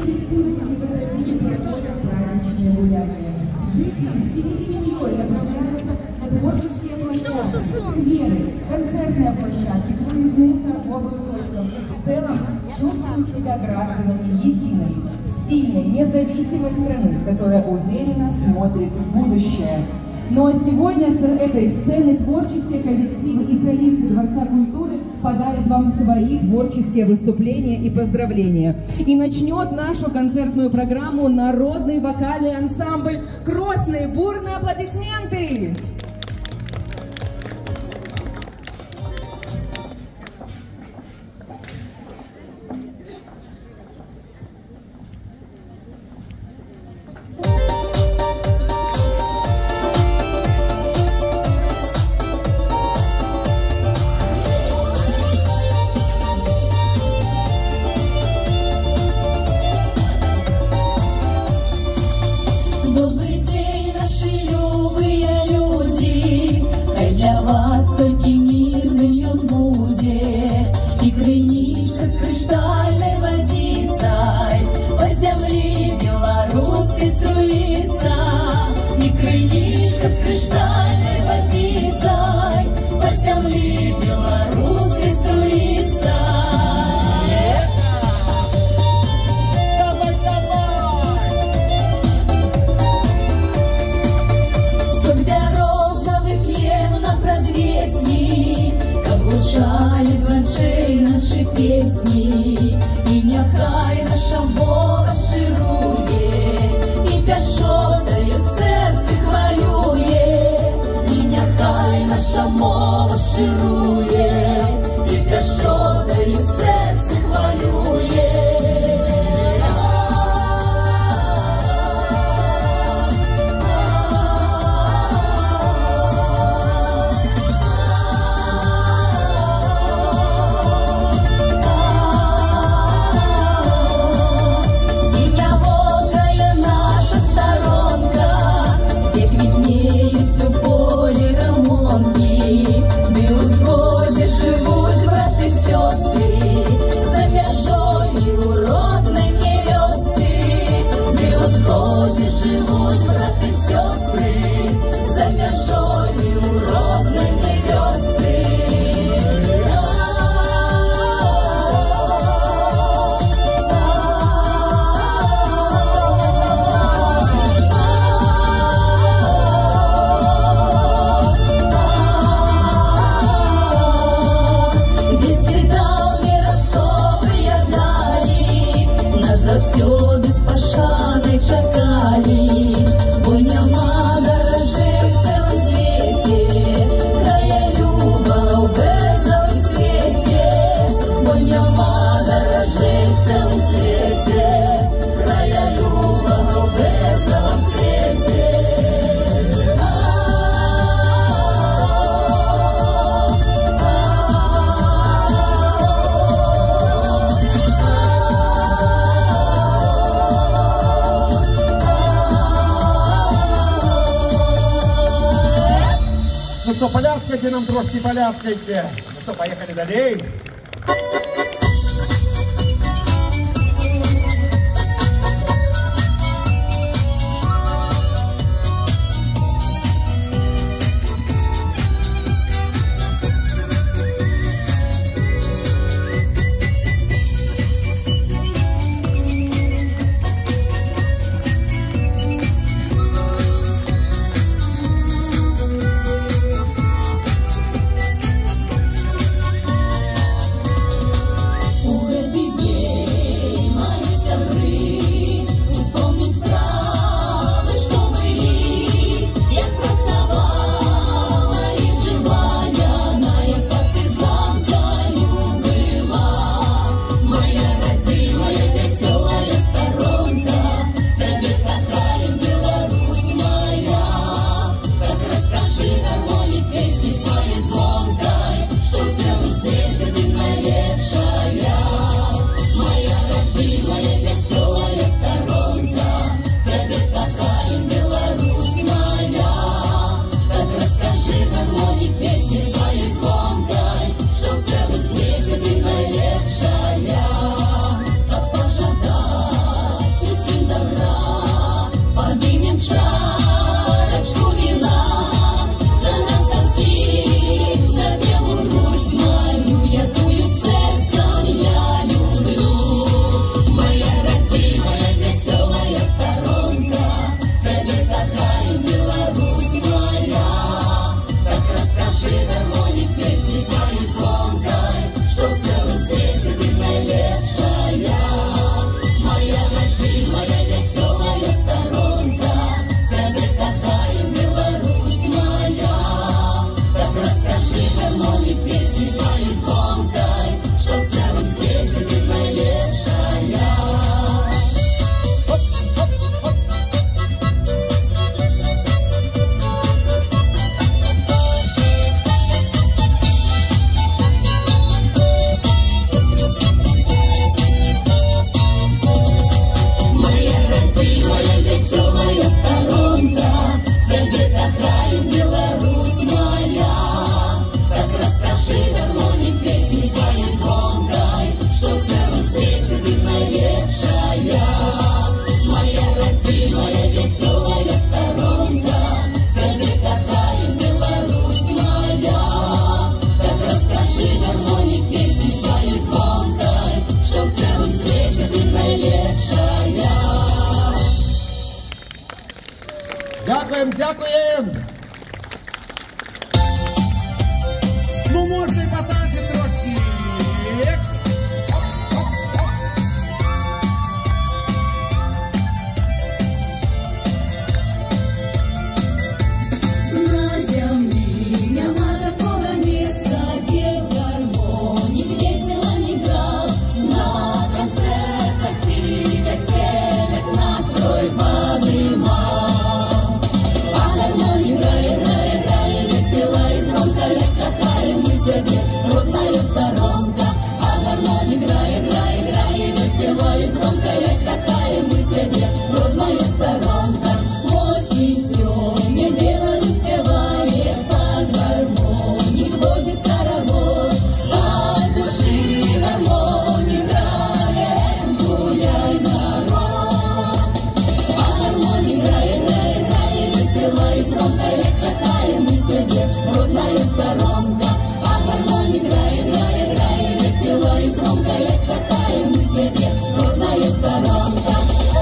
рецептуры в этот день проходят праздничные гуляния. Жители всей семьей направляются на творческие площадки, скверы, концертные площадки, к выездным торговым точкам. В целом чувствуют себя гражданами единой, сильной, независимой страны, которая уверенно смотрит в будущее. Но сегодня с этой сцены творческие коллективы и солисты Дворца культуры подарят вам свои творческие выступления и поздравления. И начнет нашу концертную программу народный вокальный ансамбль «Кросны». Бурные аплодисменты! Добрый день, наши любые люди, хай для вас только мирным ён будет, и крыничка с криштальной водицей по земле белорусской струится, и крыничка с криштальной водицей по земле белорусской струится. Звучали звончей наши песни, и няхай наша мова ширує, і пяшотою серце хвалює, і няхай наша мова ширує, і пяшотою серце хвалює. Ну что, поляскайте нам трошки, поляскайте. Ну что, поехали далее. Дякуємо. Ну, можна й потанцити трошки. На земле нема такого места, где в гармонии весело не играл. На концертах тебя селят, настрой поднимал. А гармония играет, играет, играет, весела и звонкая, какая мы тебе родная сторонка. А гармония играет, играет, играет, весела и звонкая, какая мы тебе родная сторонка. Осень сегодня Беларусь спевает под гармоник, будет хоровод, от души гармония играет, гуляй, народ. А гармония играет, играет, играет, весела и звонкая, какая мы тебе родная сторонка. А гармония играет, играет, играет, весела и звонкая, какая мы тебе родная сторонка.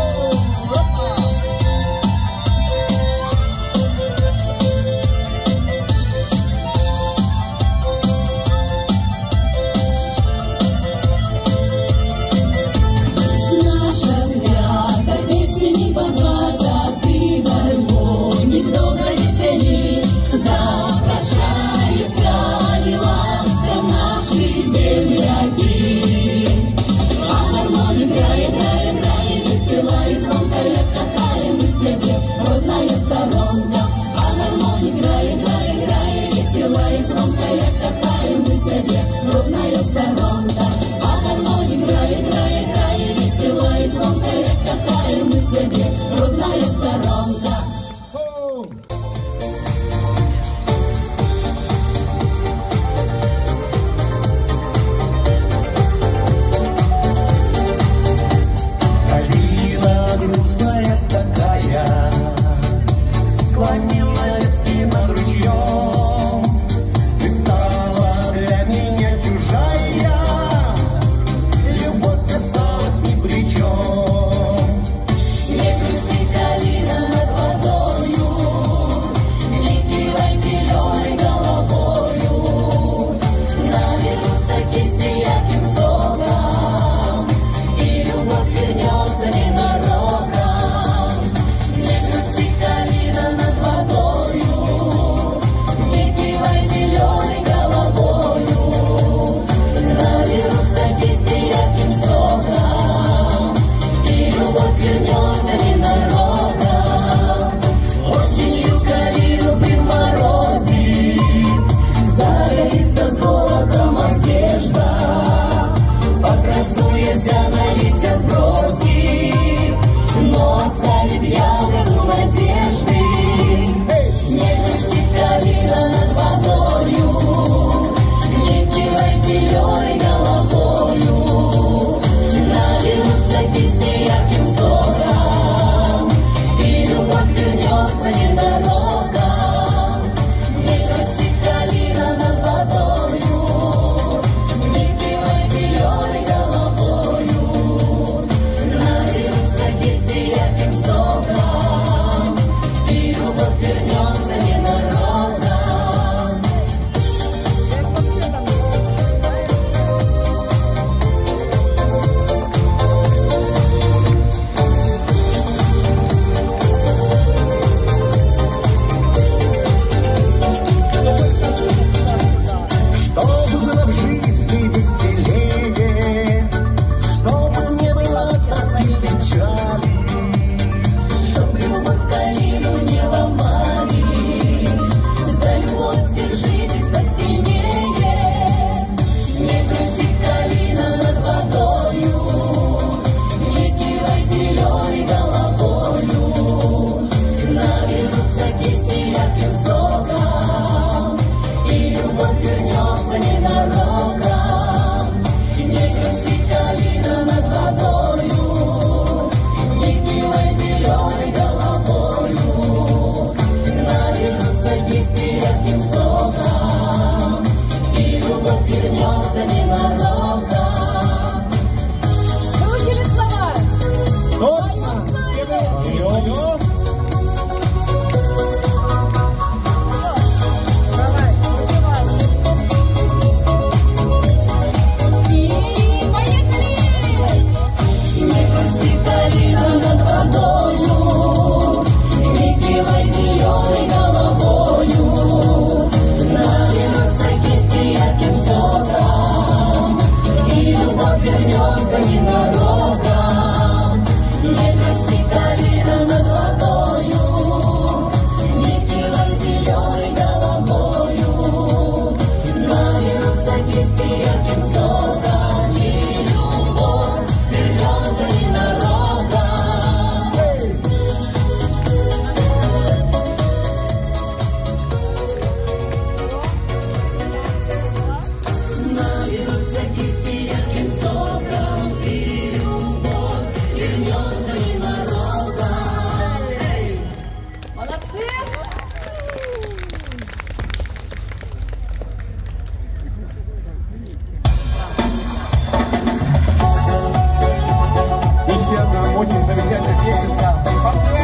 Наша свята песня не богата, ты гармоник добро весели, запрошай с краю ласка наши земляки. А гармония играет, играет, играет, весела и звонкая, какая мы тебе родная сторонка. А гармония играет, играет, играет, весела и звонкая, какая мы тебе родная сторонка. А гармония играет, играет, играет, весела и звонкая, какая мы тебе родная сторонка. Калина грустная такая, склонила ветки над ручьем. Ты стала для меня чужая, любовь осталась ни при чем. Не грусти, калина, над водою, не кивай зеленой головою. Наберутся кисти ярким соком, и любовь вернется ненароком. Не грусти, калина, над водою, не кивай зеленой головою. Наберутся кисти ярким соком, и любовь вернется ненароком. Осенью калину при морозе загорится золотом одежда, покрасуяся на листья сбросит, но оставит ягоду надежды. Не грусти, калина, над водою, не кивай зеленой головою. Наберутся кисти ярким соком, калина над водою, летевой зеленой головою, наберутся кисти ярким соком, и любовь вернется ненароком. Не грусти, калина над водою, летевой зеленой головою, наберутся кисти ярким соком, и любовь вернется ненароком. Наберутся кисти ярким соком, и любовь вернется ненароком. Молодцы! Еще одна очень замечательная песенка. Спасибо!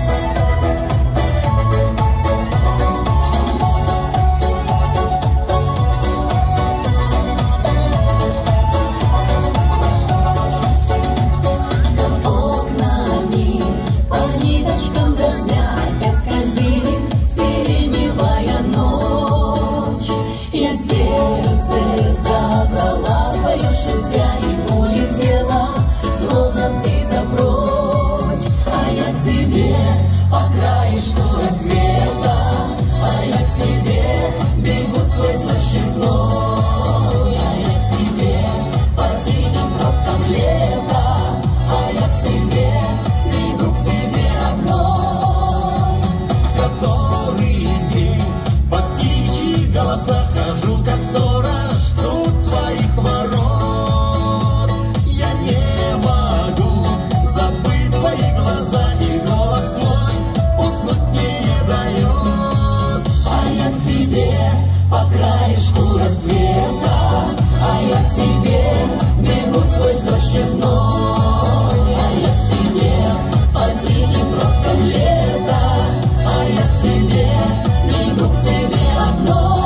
За окнами по ниточкам дождя опять скользит сиреневая ночь. Я сердце забрала твое шутя и улетела, словно птица прочь. А я к тебе по краешку рассвета, а я к тебе бегу сквозь дождь и зной. А я к тебе по тихим тропкам лета, а я к тебе бегу к тебе одной. Который день под птичьи голоса хожу, как сторож у твоих ворот. Я не могу забыть твои глаза, и голос твой уснуть мне не дает. А я к тебе по краешку рассвета, а я к тебе бегу сквозь дождь и зной. А я к тебе по тихим пробкам лета, а я к тебе бегу к тебе одной.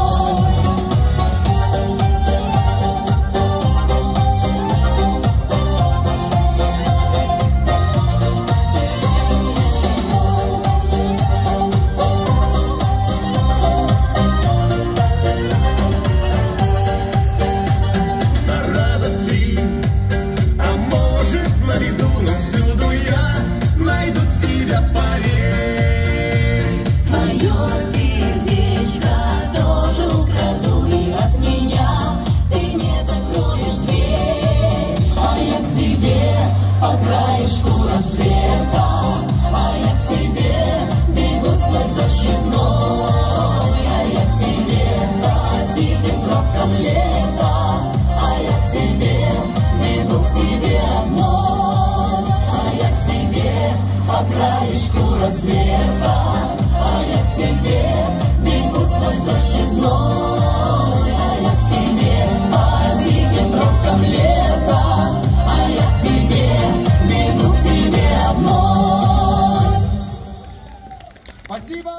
На радость, а может на виду, но всюду я найду тебя, поверь. Твое сердечко тоже украду, и от меня ты не закроешь дверь. А я к тебе по краешку рассвета, а я к тебе бегу сквозь дождь и зной. А я к тебе по тихим тропкам лета, а я к тебе бегу к тебе одной. А я к тебе по краешку рассвета, а я к тебе бегу сквозь дождь и зной. А я к тебе по тихим тропкам лета, а я к тебе бегу к тебе одной. Спасибо!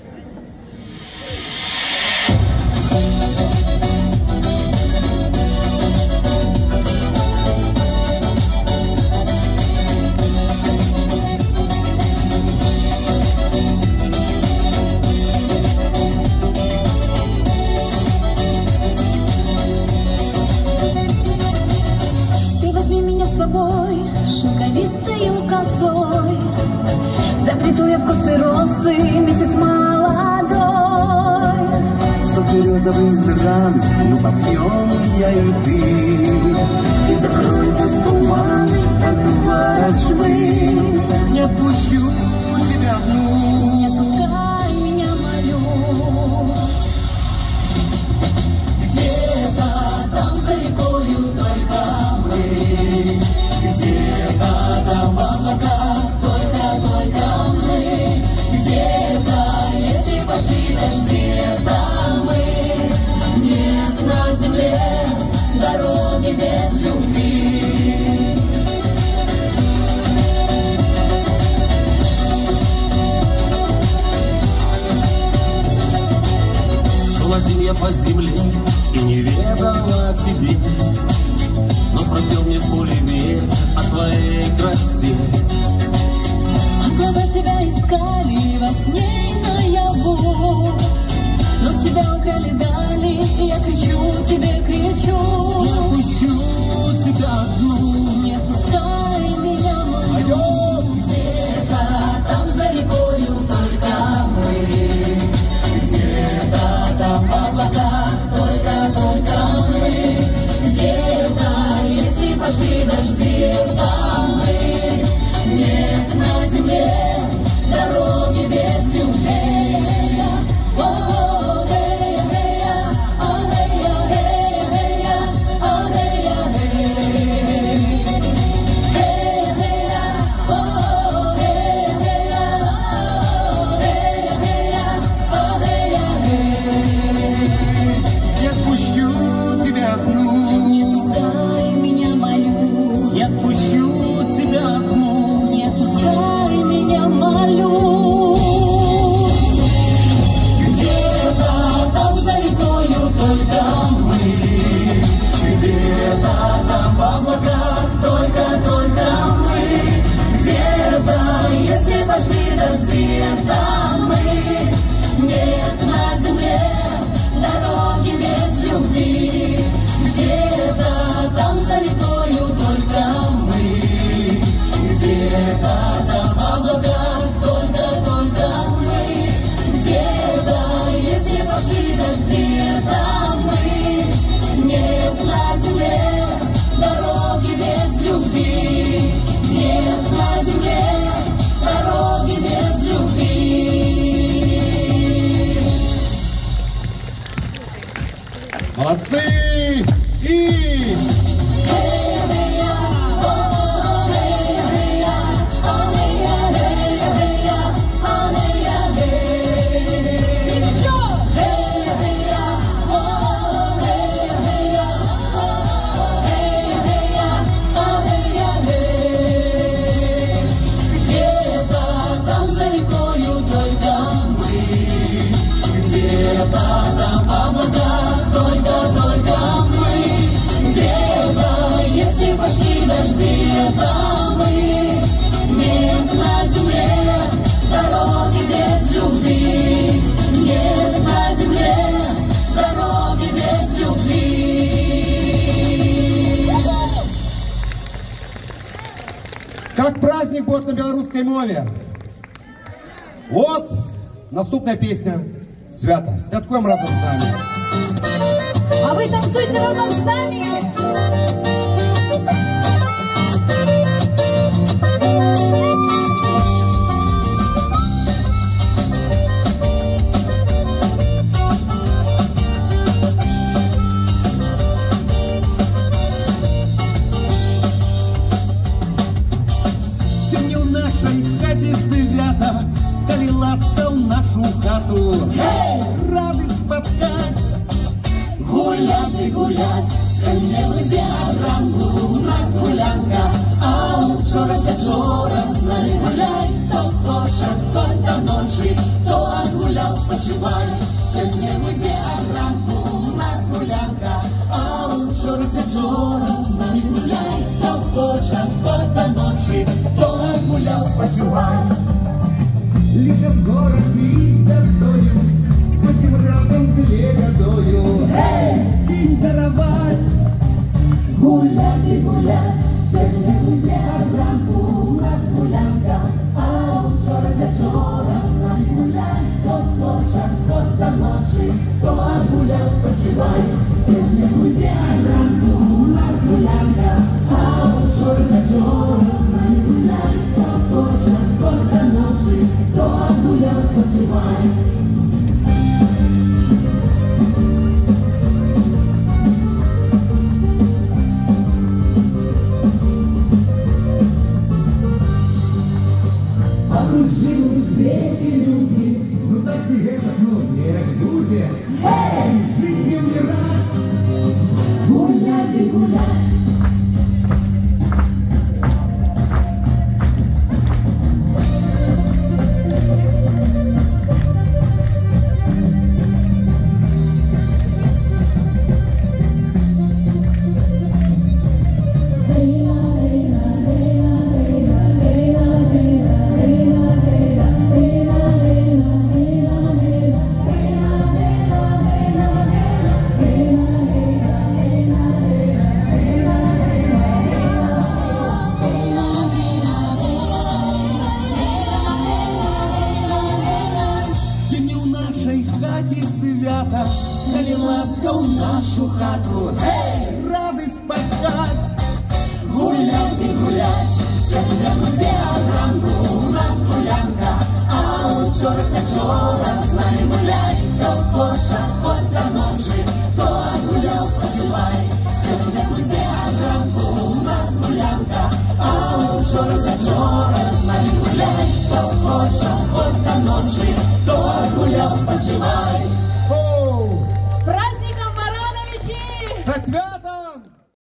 Ты возьми меня с собой, шелковистою косой, заплету я в косы росы, месяц молодой. За березовый зран, ну попьем я и ты, И закроет нас туманы от ворожбы. не пущу тебя одну. Не отпускай меня, молю. Где-то там за рекою только мы, где-то там в облаках только мы, где-то, если пошли дожди, там мы. Нет на земле дороги без любви. Шел один я по земле и не ведал о тебе, но пропел мне пулемет о твоей красе. Глаза тебя искали во сне и наяву, но тебя украли, дали, и я кричу тебе, кричу. Не пущу тебя одну, Не отпускай меня, мою. Где-то там за рекою только мы, где-то там в облаках только мы, где-то, если пошли дожди, там мы. Нет на земле дороги без любви. Молодцы! И... Как праздник будет на белорусской мове. Вот наступная песня «Свято». Святкуем разом с нами. А вы танцуйте разом с нами. Рады споткать, Гуляти, гулять, сьогодні лизе ранку у нас гулянка, а вчора вечором з нами гуляй, хто хоче, хоть до ночі, хто отгуляв, спочивай, сьогодні лизе ранку у нас гулянка, а вчора вечором з нами гуляй, хто хоче, хоть до ночі, хто отгуляв, спочивай. летом город виздохною, будем рядом телегодою. День даровать, Гулять и гулять, сьогодні лизе ранку у нас гулянка, а вчора вечором з нами гуляй, хто хоче, хоть до ночі, хто отгуляв, спочивай, сьогодні лизе ранку у нас гулянка, а вчора вечором з нами гуляй, хто хоче, хоть до ночі, хто отгуляв, спочивай. окружили в свете люди, ну так и это, не люди. Жизнь не умирать, Гулять и гулять. нашу хату. Эй, радость пахать. гулять и гулять, все для друзей ранку, у нас гулянка, а учора свячок.